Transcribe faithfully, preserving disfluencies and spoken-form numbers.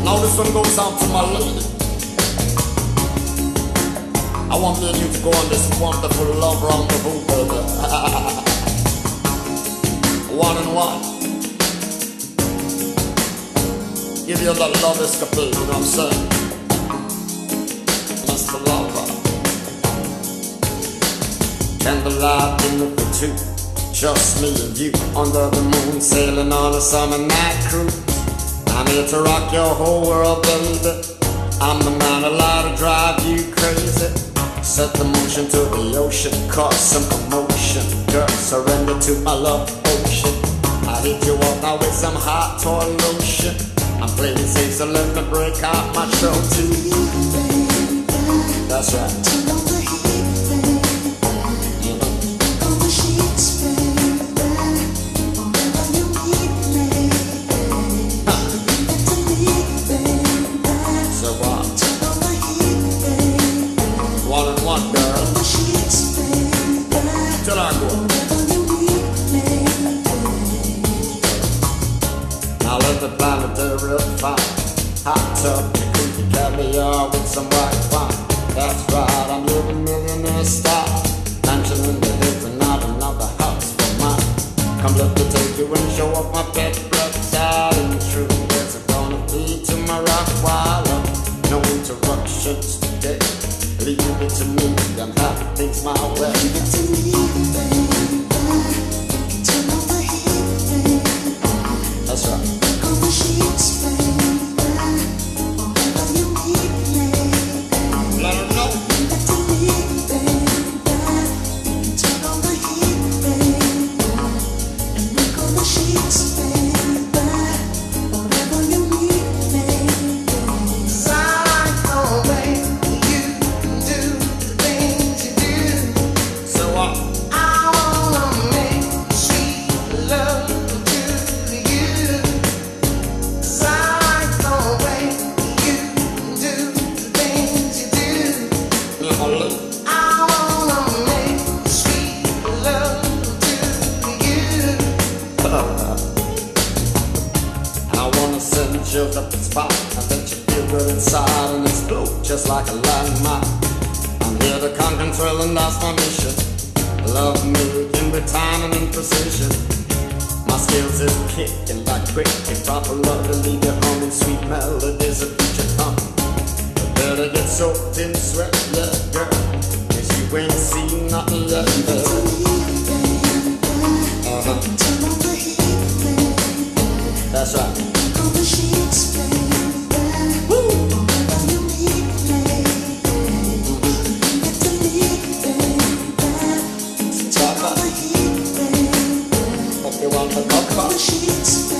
Now this one goes out to my lady. I want me and you to go on this wonderful love rendezvous, baby. One and one. Give you that love escapade, you know what I'm saying? Mister Lover. Candlelight dinner for two. Just me and you under the moon, sailing on a summer night cruise. I'm here to rock your whole world, baby. I'm the man allowed to drive you crazy. Set the motion to the ocean, cause some commotion. Girl, surrender to my love ocean. I hit you up now with some hot toy lotion. I'm playing safe, so let me break out my throat too. That's right. Hot tub, jacuzzi, caviar with some white wine. That's right, I'm living millionaire style. Mansion in the hills and not another house for mine. Come let me take you and show off my pet blood side. And true, there's gonna be to my rock while no interruptions today. Leave it to me and have things my way. Leave it to me, baby. Turn on the heat, baby. That's right. On the sheets, baby. Chills up the spot, I bet you feel good inside and explode just like a landmine. I'm here to conquer and thrill, and that's my mission. Love making with timing and precision. My skills is kicking like quick and proper love to leave you humming sweet melodies of future coming. But better get soaked in sweat, yeah, girl, cause you ain't seen nothing yet, baby. Uh-huh. That's right. Sheets,